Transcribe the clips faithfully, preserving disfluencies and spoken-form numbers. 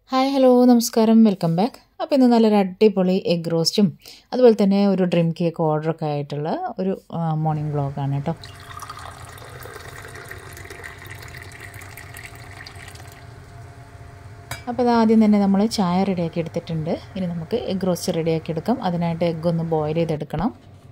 Hi hello നമസ്കാരം welcome back. അപ്പോൾ ഇന്ന് നല്ലൊരു അടിപൊളി എഗ് റോസ്റ്റും അതുപോലെ തന്നെ ഒരു ഡ്രീം കേക്ക് ഓർഡറൊക്കെ ആയിട്ടുള്ള ഒരു മോർണിംഗ് വ്ളോഗാണ് കേട്ടോ. അപ്പോൾ അത് ആദ്യം തന്നെ നമ്മൾ ചായ റെഡിയാക്കി എടുത്തിട്ടുണ്ട്. ഇനി നമുക്ക് എഗ് റോസ്റ്റ് റെഡിയാക്കി എടുക്കാം. അതിനായിട്ട് എഗ്ഗ് ഒന്ന് ബോയിൽ ചെയ്തെടുക്കണം.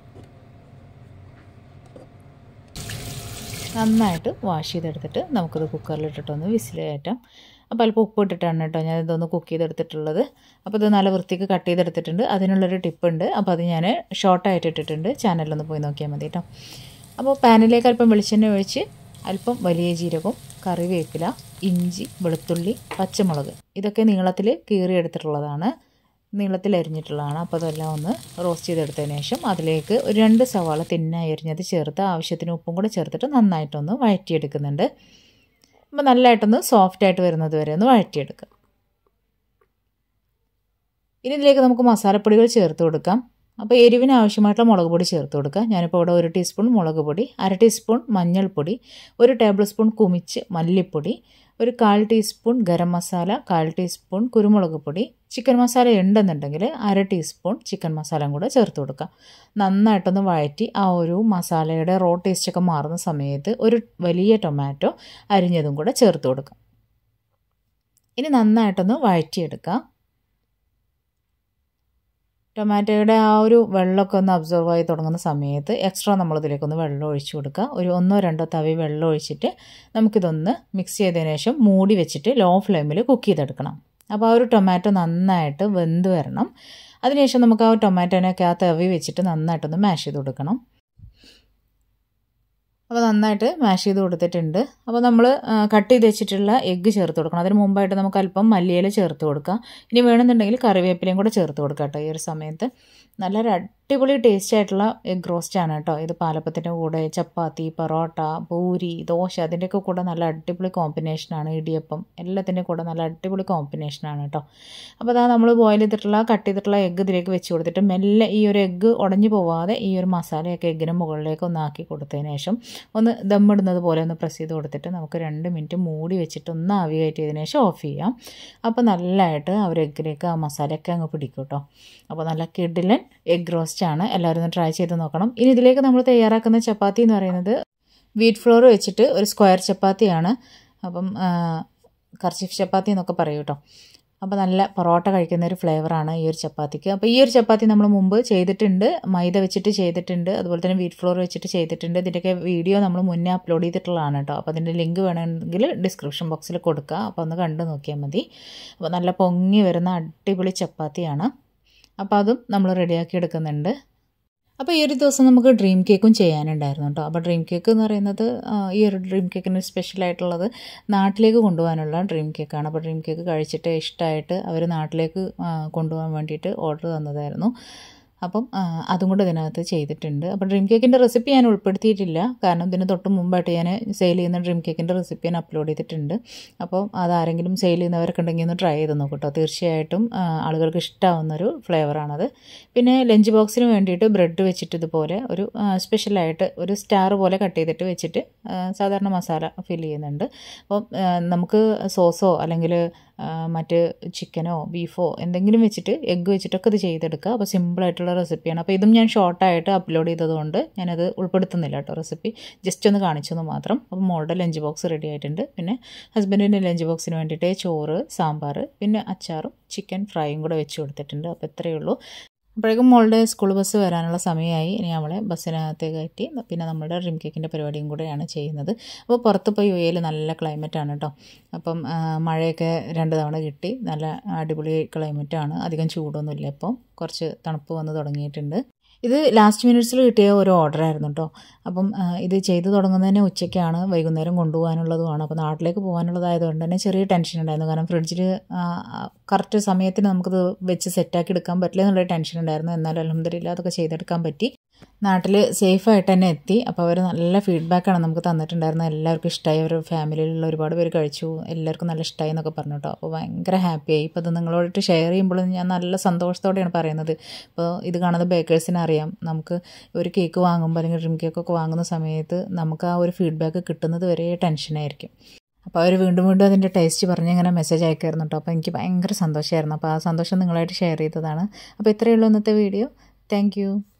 നന്നായിട്ട് വാഷ് ചെയ്തെടുത്തിട്ട് നമുക്കത് കുക്കറിലിട്ടിട്ടൊന്ന് വിസിൽ കയറ്റാം. അപ്പോൾ അല്പം ഉപ്പ് ഇട്ടിട്ടാണ് കേട്ടോ ഞാൻ ഇതൊന്ന് കുക്ക് ചെയ്തെടുത്തിട്ടുള്ളത്. അപ്പോൾ ഇത് നല്ല വൃത്തിക്ക് കട്ട് ചെയ്തെടുത്തിട്ടുണ്ട്. അതിനുള്ളൊരു ടിപ്പുണ്ട്. അപ്പോൾ അത് ഞാൻ ഷോർട്ടായിട്ട് ഇട്ടിട്ടുണ്ട്. ചാനലിലൊന്ന് പോയി നോക്കിയാൽ മതി കേട്ടോ. അപ്പോൾ പാനിലേക്ക് അല്പം വെളിച്ചെണ്ണ ഒഴിച്ച് അല്പം വലിയ ജീരകവും കറിവേപ്പില, ഇഞ്ചി, വെളുത്തുള്ളി, പച്ചമുളക് ഇതൊക്കെ നീളത്തിൽ കീറിയെടുത്തിട്ടുള്ളതാണ്, നീളത്തിൽ അരിഞ്ഞിട്ടുള്ളതാണ്. അപ്പോൾ അതെല്ലാം ഒന്ന് റോസ്റ്റ് ചെയ്തെടുത്തതിന് ശേഷം അതിലേക്ക് ഒരു രണ്ട് സവാള തിന്നായി അരിഞ്ഞത് ചേർത്ത് ആവശ്യത്തിന് ഉപ്പും കൂടെ ചേർത്തിട്ട് നന്നായിട്ടൊന്ന് വഴറ്റിയെടുക്കുന്നുണ്ട്. അപ്പോൾ നല്ലതായിട്ടൊന്ന് സോഫ്റ്റായിട്ട് വരുന്നത് വരെ ഒന്ന് വഴറ്റിയെടുക്കാം. ഇനി ഇതിലേക്ക് നമുക്ക് മസാലപ്പൊടികൾ ചേർത്ത് കൊടുക്കാം. അപ്പോൾ എരിവിന് ആവശ്യമായിട്ടുള്ള മുളക് പൊടി ചേർത്ത് കൊടുക്കുക. ഞാനിപ്പോൾ ഇവിടെ ഒരു ടീസ്പൂൺ മുളക് പൊടി, അര ടീസ്പൂൺ മഞ്ഞൾപ്പൊടി, ഒരു ടേബിൾ സ്പൂൺ കുമിച്ച് മല്ലിപ്പൊടി, ഒരു കാൽ ടീസ്പൂൺ ഗരം മസാല, കാൽ ടീസ്പൂൺ കുരുമുളക് പൊടി, ചിക്കൻ മസാല ഉണ്ടെന്നുണ്ടെങ്കിൽ അര ടീസ്പൂൺ ചിക്കൻ മസാലയും കൂടെ ചേർത്ത് കൊടുക്കാം. നന്നായിട്ടൊന്ന് വഴറ്റി ആ ഒരു മസാലയുടെ റോ ടേസ്റ്റൊക്കെ മാറുന്ന സമയത്ത് ഒരു വലിയ ടൊമാറ്റോ അരിഞ്ഞതും കൂടെ ചേർത്ത് കൊടുക്കാം. ഇനി നന്നായിട്ടൊന്ന് വഴറ്റിയെടുക്കാം. ടൊമാറ്റോയുടെ ആ ഒരു വെള്ളമൊക്കെ ഒന്ന് അബ്സോർവ് ആയി തുടങ്ങുന്ന സമയത്ത് എക്സ്ട്രാ നമ്മളിതിലേക്കൊന്ന് വെള്ളം ഒഴിച്ചു കൊടുക്കുക. ഒരു ഒന്നോ രണ്ടോ തവി വെള്ളം ഒഴിച്ചിട്ട് നമുക്കിതൊന്ന് മിക്സ് ചെയ്തതിന് ശേഷം മൂടി വെച്ചിട്ട് ലോ ഫ്ലെയിമിൽ കുക്ക് ചെയ്തെടുക്കണം. അപ്പോൾ ആ ഒരു ടൊമാറ്റോ നന്നായിട്ട് വെന്ത് വരണം. അതിനുശേഷം നമുക്ക് ആ ടൊമാറ്റോനൊക്കെ ആ തവി വെച്ചിട്ട് നന്നായിട്ടൊന്ന് മാഷ് ചെയ്ത് കൊടുക്കണം. അപ്പോൾ നന്നായിട്ട് മാഷ് ചെയ്ത് കൊടുത്തിട്ടുണ്ട്. അപ്പോൾ നമ്മൾ കട്ട് ചെയ്ത് വെച്ചിട്ടുള്ള എഗ്ഗ് ചേർത്ത് കൊടുക്കണം. അതിന് മുമ്പായിട്ട് നമുക്ക് അല്പം മല്ലിയില ചേർത്ത് കൊടുക്കാം. ഇനി വേണമെന്നുണ്ടെങ്കിൽ കറിവേപ്പിലയും കൂടെ ചേർത്ത് കൊടുക്കാം കേട്ടോ. ഈ ഒരു സമയത്ത് നല്ലൊരു അടിപൊളി ടേസ്റ്റ് ആയിട്ടുള്ള എഗ് റോസ്റ്റാണ് കേട്ടോ. ഇത് പാലപ്പത്തിൻ്റെ കൂടെ ചപ്പാത്തി, പൊറോട്ട, പൂരി, ദോശ അതിൻ്റെയൊക്കെ കൂടെ നല്ല അടിപൊളി കോമ്പിനേഷനാണ്. ഇടിയപ്പം എല്ലാത്തിൻ്റെ കൂടെ നല്ല അടിപൊളി കോമ്പിനേഷനാണ് കേട്ടോ. അപ്പോൾ അതാ നമ്മൾ ബോയിൽ ചെയ്തിട്ടുള്ള കട്ട് ചെയ്തിട്ടുള്ള എഗ്ഗ് ഇതിലേക്ക് വെച്ച് കൊടുത്തിട്ട് മെല്ലെ ഈ ഒരു എഗ്ഗ് ഉടഞ്ഞു പോവാതെ ഈ ഒരു മസാലയൊക്കെ എഗ്ഗിന് മുകളിലേക്ക് ഒന്ന് ആക്കി കൊടുത്തതിന് ശേഷം ഒന്ന് ദമ്മിടുന്നത് പോലെ ഒന്ന് പ്രസ് ചെയ്ത് കൊടുത്തിട്ട് നമുക്ക് രണ്ട് മിനിറ്റ് മൂടി വെച്ചിട്ട് ഒന്ന് ആവി കയറ്റിയതിന് ശേഷം ഓഫ് ചെയ്യാം. അപ്പോൾ നല്ലതായിട്ട് ആ ഒരു എഗ്ഗിലേക്ക് ആ മസാലയൊക്കെ അങ്ങ് പിടിക്കും കേട്ടോ. അപ്പോൾ നല്ല കിടിലൻ എഗ് റോസ്റ്റാണ്. എല്ലാവരും ഒന്ന് ട്രൈ ചെയ്ത് നോക്കണം. ഇനി ഇതിലേക്ക് നമ്മൾ തയ്യാറാക്കുന്ന ചപ്പാത്തി എന്ന് പറയുന്നത് വീറ്റ് ഫ്ലോർ വെച്ചിട്ട് ഒരു സ്ക്വയർ ചപ്പാത്തിയാണ്. അപ്പം കർച്ചിഫ് ചപ്പാത്തി എന്നൊക്കെ പറയും കേട്ടോ. അപ്പോൾ നല്ല പൊറോട്ട കഴിക്കുന്ന ഒരു ഫ്ലേവറാണ് ഈ ഒരു ചപ്പാത്തിക്ക്. അപ്പോൾ ഈ ഒരു ചപ്പാത്തി നമ്മൾ മുമ്പ് ചെയ്തിട്ടുണ്ട്, മൈദ വെച്ചിട്ട് ചെയ്തിട്ടുണ്ട്, അതുപോലെ തന്നെ വീറ്റ് ഫ്ലോർ വെച്ചിട്ട് ചെയ്തിട്ടുണ്ട്. ഇതിൻ്റെയൊക്കെ വീഡിയോ നമ്മൾ മുന്നേ അപ്ലോഡ് ചെയ്തിട്ടുള്ളതാണ് കേട്ടോ. അപ്പോൾ അതിൻ്റെ ലിങ്ക് വേണമെങ്കിൽ ഡിസ്ക്രിപ്ഷൻ ബോക്സിൽ കൊടുക്കുക. അപ്പോൾ ഒന്ന് കണ്ടു നോക്കിയാൽ മതി. അപ്പോൾ നല്ല പൊങ്ങി വരുന്ന അടിപൊളി ചപ്പാത്തിയാണ്. അപ്പോൾ അതും നമ്മൾ റെഡിയാക്കി എടുക്കുന്നുണ്ട്. അപ്പോൾ ഈ ഒരു ദിവസം നമുക്ക് ഡ്രീം കേക്കും ചെയ്യാനുണ്ടായിരുന്നു കേട്ടോ. അപ്പോൾ ഡ്രീം കേക്ക് എന്ന് പറയുന്നത് ഈ ഒരു ഡ്രീം കേക്കിന് സ്പെഷ്യലായിട്ടുള്ളത് നാട്ടിലേക്ക് കൊണ്ടുപോകാനുള്ള ഡ്രീം കേക്കാണ്. അപ്പോൾ ഡ്രീം കേക്ക് കഴിച്ചിട്ട് ഇഷ്ടമായിട്ട് അവർ നാട്ടിലേക്ക് കൊണ്ടുപോകാൻ വേണ്ടിയിട്ട് ഓർഡർ തന്നതായിരുന്നു. അപ്പം അതും കൂടെ ഇതിനകത്ത് ചെയ്തിട്ടുണ്ട്. അപ്പോൾ ഡ്രീം കേക്കിൻ്റെ റെസിപ്പി ഞാൻ ഉൾപ്പെടുത്തിയിട്ടില്ല, കാരണം ഇതിന് തൊട്ട് മുമ്പായിട്ട് ഞാൻ സെയിൽ ചെയ്യുന്ന ഡ്രീം കേക്കിൻ്റെ റെസിപ്പി ഞാൻ അപ്ലോഡ് ചെയ്തിട്ടുണ്ട്. അപ്പോൾ അതാരെങ്കിലും സെയിൽ ചെയ്യുന്നവരൊക്കെ ഉണ്ടെങ്കിൽ ഒന്ന് ട്രൈ ചെയ്ത് നോക്കട്ടോ. തീർച്ചയായിട്ടും ആളുകൾക്ക് ഇഷ്ടമാവുന്നൊരു ഫ്ലേവറാണത്. പിന്നെ ലഞ്ച് ബോക്സിന് വേണ്ടിയിട്ട് ബ്രെഡ് വെച്ചിട്ട് ഇതുപോലെ ഒരു സ്പെഷ്യലായിട്ട് ഒരു സ്റ്റാർ പോലെ കട്ട് ചെയ്തിട്ട് വെച്ചിട്ട് സാധാരണ മസാല ഫിൽ ചെയ്യുന്നുണ്ട്. അപ്പോൾ നമുക്ക് സോസോ അല്ലെങ്കിൽ മറ്റ് ചിക്കനോ ബീഫോ എന്തെങ്കിലും വെച്ചിട്ട് എഗ്ഗ് വെച്ചിട്ടൊക്കെ ഇത് ചെയ്തെടുക്കുക. അപ്പോൾ സിമ്പിളായിട്ടുള്ള റെസിപ്പിയാണ്. അപ്പോൾ ഇതും ഞാൻ ഷോർട്ടായിട്ട് അപ്ലോഡ് ചെയ്തതുകൊണ്ട് ഞാനത് ഉൾപ്പെടുത്തുന്നില്ല കേട്ടോ. റെസിപ്പി ജസ്റ്റ് ഒന്ന് കാണിച്ചെന്ന് മാത്രം. അപ്പോൾ മോളുടെ ലഞ്ച് ബോക്സ് റെഡി ആയിട്ടുണ്ട്. പിന്നെ ഹസ്ബൻഡിൻ്റെ ലഞ്ച് ബോക്സിന് വേണ്ടിയിട്ട് ചോറ്, സാമ്പാർ, പിന്നെ അച്ചാറും ചിക്കൻ ഫ്രൈയും കൂടെ വെച്ച് കൊടുത്തിട്ടുണ്ട്. അപ്പോൾ ഇത്രയേ ഉള്ളൂ. അപ്പോഴേക്കും മോളുടെ സ്കൂൾ ബസ് വരാനുള്ള സമയമായി. ഇനി അവളെ ബസ്സിനകത്തേക്ക് കയറ്റി പിന്നെ നമ്മുടെ ഡ്രീം കേക്കിൻ്റെ പരിപാടിയും കൂടെയാണ് ചെയ്യുന്നത്. അപ്പോൾ പുറത്ത് പോയി യു എയിൽ നല്ല ക്ലൈമറ്റാണ് കേട്ടോ. അപ്പം മഴയൊക്കെ രണ്ട് തവണ കിട്ടി. നല്ല അടിപൊളി ക്ലൈമറ്റാണ്. അധികം ചൂടൊന്നുമില്ല. ഇപ്പം കുറച്ച് തണുപ്പ് വന്ന് തുടങ്ങിയിട്ടുണ്ട്. ഇത് ലാസ്റ്റ് മിനിറ്റ്സിൽ കിട്ടിയ ഒരു ഓർഡറായിരുന്നു കേട്ടോ. അപ്പം ഇത് ചെയ്തു തുടങ്ങുന്നതന്നെ ഉച്ചയ്ക്കാണ്, വൈകുന്നേരം കൊണ്ടുപോകാനുള്ളതുമാണ്. അപ്പോൾ നാട്ടിലേക്ക് പോകാനുള്ളതായതുകൊണ്ട് തന്നെ ചെറിയ ടെൻഷൻ ഉണ്ടായിരുന്നു. കാരണം ഫ്രിഡ്ജിൽ കറക്റ്റ് സമയത്തിന് നമുക്കത് വെച്ച് സെറ്റാക്കി എടുക്കാൻ പറ്റില്ല എന്നുള്ളൊരു ടെൻഷൻ ഉണ്ടായിരുന്നു. എന്നാലും അൽഹംദുലില്ലാ അതൊക്കെ ചെയ്തെടുക്കാൻ പറ്റി. നാട്ടിൽ സേഫായിട്ട് തന്നെ എത്തി. അപ്പോൾ അവർ നല്ല ഫീഡ്ബാക്കാണ് നമുക്ക് തന്നിട്ടുണ്ടായിരുന്നത്. എല്ലാവർക്കും ഇഷ്ടമായി. അവർ ഫാമിലിയിലുള്ള ഒരുപാട് പേര് കഴിച്ചു, എല്ലാവർക്കും നല്ല ഇഷ്ടമായി എന്നൊക്കെ പറഞ്ഞു കേട്ടോ. അപ്പോൾ ഭയങ്കര ഹാപ്പിയായി. ഇപ്പോൾ ഇത് നിങ്ങളോട്ട് ഷെയർ ചെയ്യുമ്പോൾ ഞാൻ നല്ല സന്തോഷത്തോടെയാണ് പറയുന്നത്. അപ്പോൾ ഇത് കാണുന്ന ബേക്കേഴ്സിന് അറിയാം, നമുക്ക് ഒരു കേക്ക് വാങ്ങുമ്പോൾ അല്ലെങ്കിൽ ഡ്രീം കേക്കൊക്കെ വാങ്ങുന്ന സമയത്ത് നമുക്ക് ആ ഒരു ഫീഡ്ബാക്ക് കിട്ടുന്നത് വരെ ടെൻഷനായിരിക്കും. അപ്പോൾ അവർ വീണ്ടും വീണ്ടും അതിൻ്റെ ടേസ്റ്റ് പറഞ്ഞ് ഇങ്ങനെ മെസ്സേജ് അയക്കായിരുന്നു കേട്ടോ. അപ്പോൾ എനിക്ക് ഭയങ്കര സന്തോഷമായിരുന്നു. അപ്പോൾ ആ സന്തോഷം നിങ്ങളായിട്ട് ഷെയർ ചെയ്തതാണ്. അപ്പോൾ ഇത്രയേ ഉള്ളൂ ഇന്നത്തെ വീഡിയോ. താങ്ക്